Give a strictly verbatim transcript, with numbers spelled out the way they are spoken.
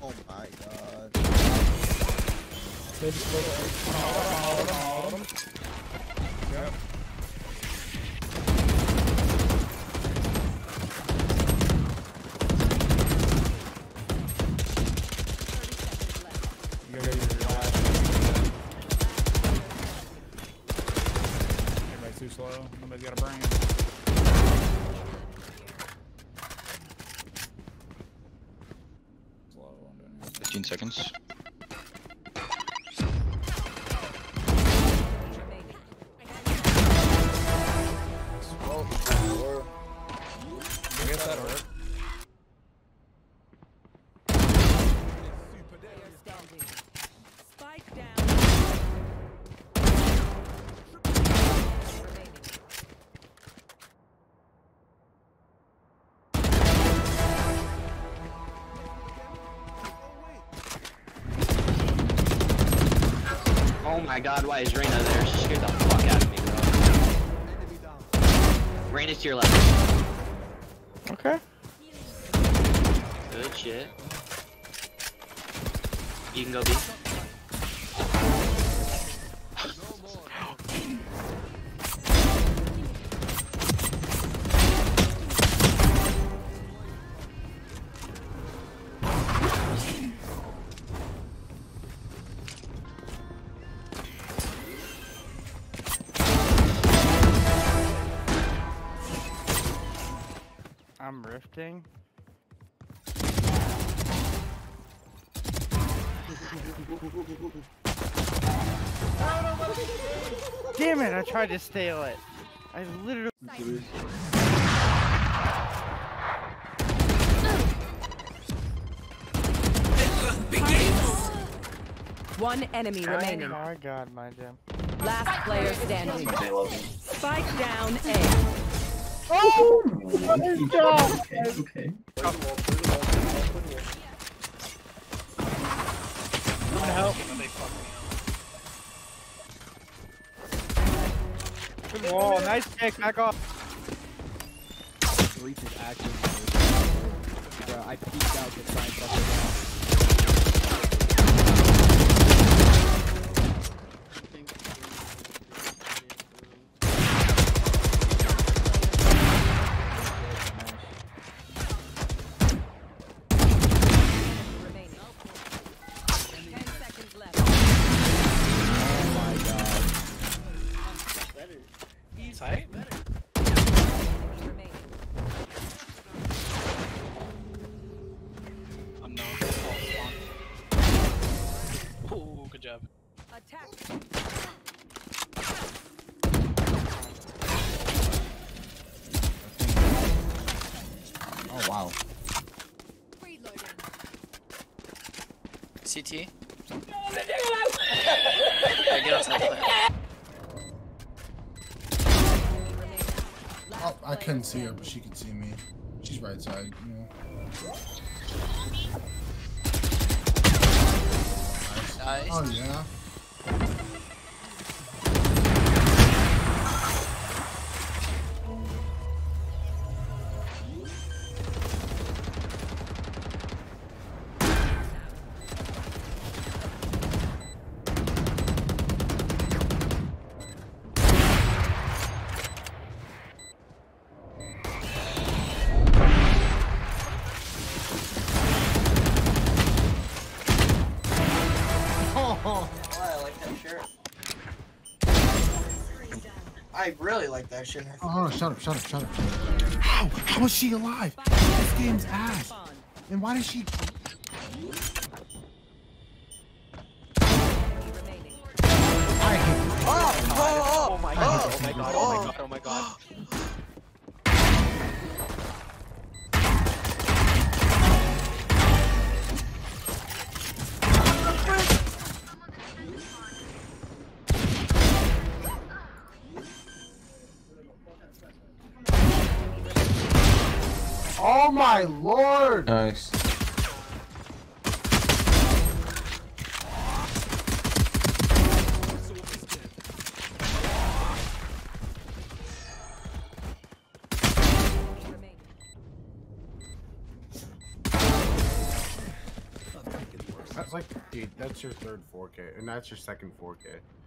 Oh my god. Yep. You gotta get your last. Everybody's too slow. Nobody's got a brain. Slow. I'm doing it. fifteen seconds. I guess that'll work. Spike down. Oh my god, why is Reyna there? She scared the fuck out of me, bro. Reyna's to your left. Okay. Good shit. You can go B. I'm rifting. Damn it, I tried to steal it. I literally... One enemy remaining. Oh my god, my jam. Last player standing. Spike down A. Oh! Good job! Okay, okay. I'm gonna help. Good wall, nice kick, back off. Reach is active. Bro, I peeked out to try and fuck it out. Tight. I'm not. Oh, good job. Attack. Oh wow. C T. Yeah, get outside play. Oh, I couldn't see her, but she could see me. She's right side, you know. Nice. Oh yeah. Oh, I like that shirt. I really like that shirt. Oh, hold on, shut up, shut up, shut up. How? How is she alive? This game's ass. And why did she? I hate this. Oh, oh, Oh my god, oh my god, oh my god, oh my god. Oh my lord! Nice. That's like, dude, that's your third four K, and that's your second four K.